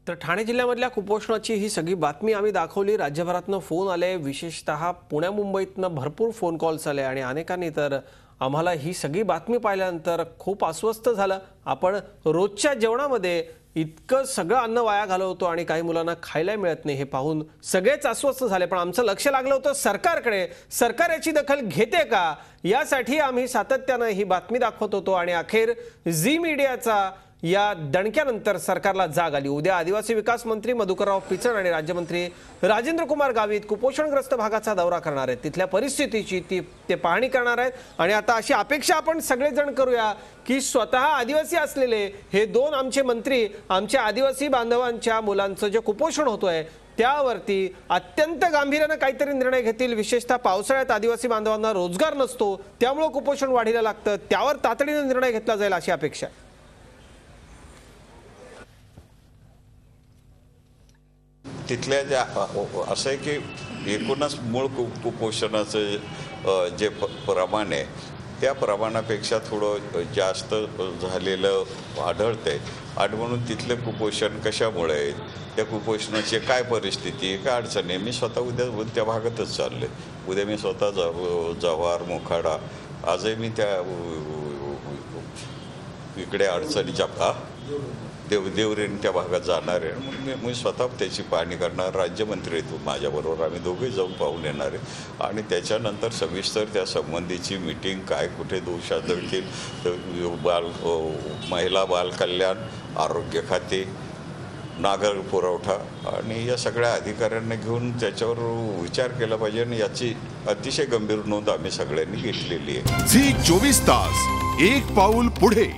तर ठाणे जिल्ह्यामधल्या कुपोषणाची ही सगळी बातमी आम्ही दाखवली। राज्यभरातनं फोन आले, विशेषतः पुणे मुंबईतनं भरपूर फोन कॉल्स आले आणि अनेकांनी तर आम्हाला ही सगळी बातमी पाहिल्यानंतर खूप अस्वस्थ झालं। आपण रोजच्या जेवणामध्ये इतकं सगळं अन्न वाया घालवतो आणि काही मुलांना खायला मिळत नाही हे पाहून सगळेच अस्वस्थ झाले। पण आमचं लक्ष लागलं होतं सरकारकडे। सरकार याची दखल घेते का यासाठी आम्ही सातत्यानं ही बातमी दाखवत होतो आणि अखेर झी मीडियाचा या दणक्यानंतर सरकारला जाग आली। उद्या आदिवासी विकास मंत्री मधुकरराव पिचड आणि राज्यमंत्री राजेंद्र कुमार गावित कुपोषणग्रस्त भागाचा दौरा करणार आहेत। तिथल्या परिस्थितीची ते पाहणी करणार आहेत आणि आता अशी अपेक्षा आपण सगळेजण करूया की स्वतः आदिवासी असलेले हे दोन आमचे मंत्री आमच्या आदिवासी बांधवांच्या मुलांचं जे कुपोषण होतंय त्यावरती अत्यंत गांभीर्याने काहीतरी निर्णय घेतील। विशेषतः पावसाळ्यात आदिवासी बांधवांना रोजगार नसतो, त्यामुळे कुपोषण वाढीला लागतं, त्यावर तातडीने निर्णय घेतला जाईल अशी अपेक्षा आहे। तिथल्या ज्या असं आहे की एकूणच मूळ कुपोषणाचं जे प्रमाण आहे त्या प्रमाणापेक्षा थोडं जास्त झालेलं आढळतंय आणि म्हणून तिथले कुपोषण कशामुळे आहे, त्या कुपोषणाची काय परिस्थिती आहे, काय अडचण आहे। मी स्वतः उद्या त्या भागातच चालले। उद्या मी स्वतः जव्हार मोखाडा आजही मी त्या इकडे अडचणीच्या देवरेन त्या भागात जाणार आहे। म्हणून मी स्वतः त्याची पाहणी करणार। राज्यमंत्री तू माझ्याबरोबर आम्ही दोघे जाऊन पाहून येणार आहे आणि त्याच्यानंतर सविस्तर त्या संबंधीची मीटिंग काय कुठे दोष आढळतील महिला बाल कल्याण, आरोग्य खाते, नागर पुरवठा आणि या सगळ्या अधिकाऱ्यांना घेऊन त्याच्यावर विचार केला पाहिजे आणि याची अतिशय गंभीर नोंद आम्ही सगळ्यांनी घेतलेली आहे। झी 24 तास एक पाऊल पुढे।